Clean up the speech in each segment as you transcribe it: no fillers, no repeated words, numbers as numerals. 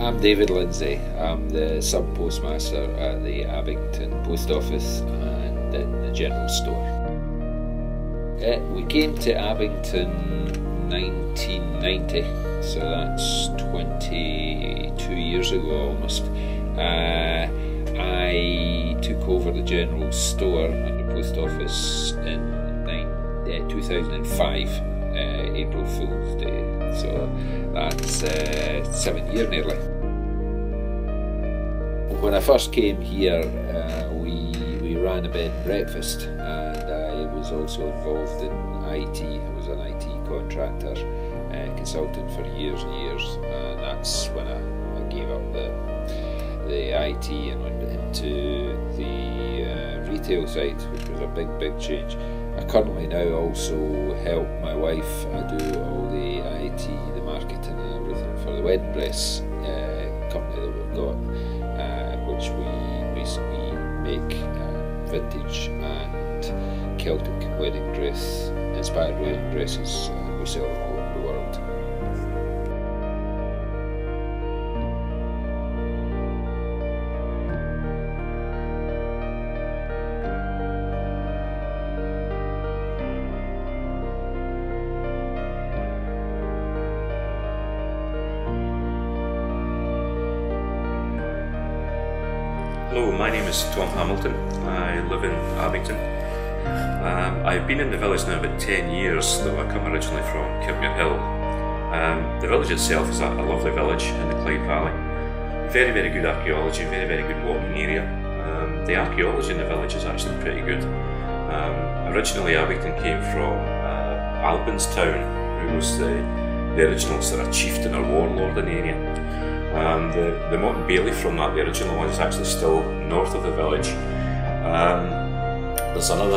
I'm David Lindsay. I'm the sub-postmaster at the Abington Post Office and in the general store. We came to Abington 1990, so that's 22 years ago almost. I took over the general store and the post office in 2005, April Fool's Day, so that's 7 years nearly. When I first came here, we ran a bed and breakfast, and I was also involved in IT. I was an IT contractor, consultant for years and years, and that's when I gave up the IT and went into the retail side, which was a big change. I currently now also help my wife. I do all the IT, the marketing and everything for the wedding dress company that we've got, which we basically make vintage and Celtic wedding dress, inspired wedding dresses, and we sell them all over the world. Hello, my name is Tom Hamilton. I live in Abington. I've been in the village now about 10 years, though I come originally from Kirkmere Hill. The village itself is a lovely village in the Clyde Valley. Very good archaeology, very good walking area. The archaeology in the village is actually pretty good. Originally Abington came from Albin's town, who was the original sort of chieftain or warlord in the area. The motte and bailey from that, the original one, is actually still north of the village. There's another,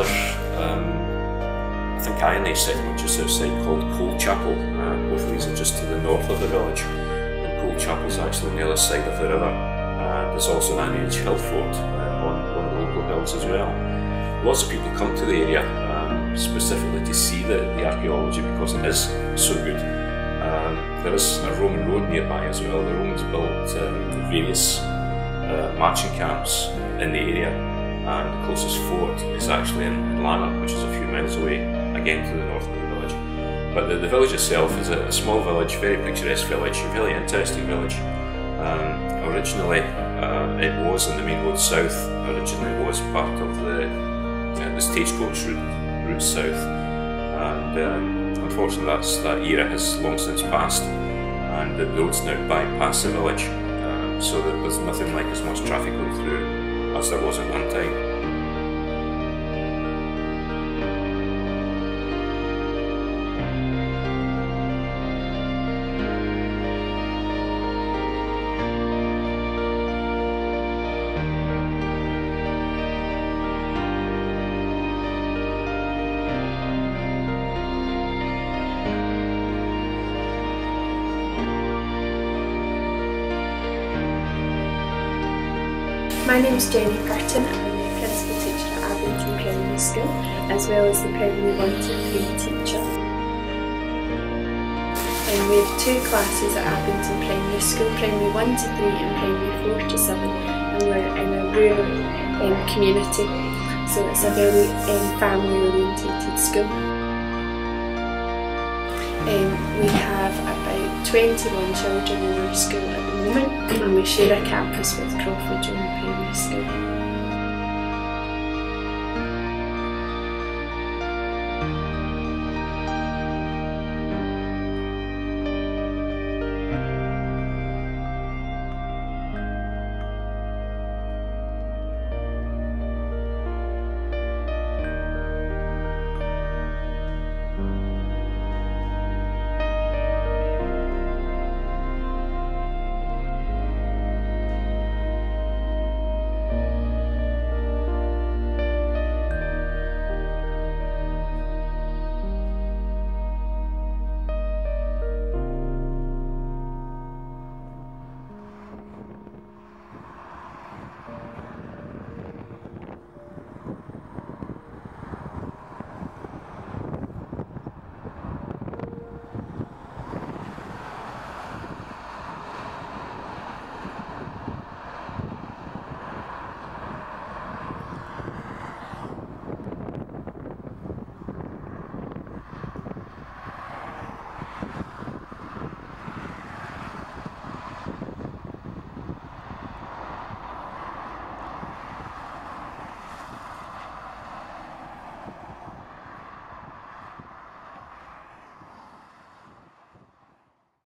I think, Iron Age settlement just outside called Coal Chapel. Both of these are just to the north of the village. And Coal Chapel is actually on the other side of the river. There's also an Iron Age hill fort on one of the local hills as well. Lots of people come to the area specifically to see the archaeology because it is so good. There is a Roman road nearby as well. The Romans built various marching camps in the area, and the closest fort is actually in Lanarkshire, which is a few miles away, again to the north of the village. But the village itself is a small village, very picturesque village, a really interesting village. Originally it was in the main road south. Originally it was part of the stagecoach route south, and unfortunately that era has long since passed, and the roads now bypass the village, so that there's nothing like as much traffic going through as there was at one time. My name is Jenny Curtin and I'm the Principal Teacher at Abington Primary School, as well as the Primary 1 to 3 teacher. We have two classes at Abington Primary School, Primary 1 to 3 and Primary 4 to 7, and we're in a rural community, so it's a very family orientated school. We have about 21 children in our school at the moment, and we share a campus with Crawford Primary School.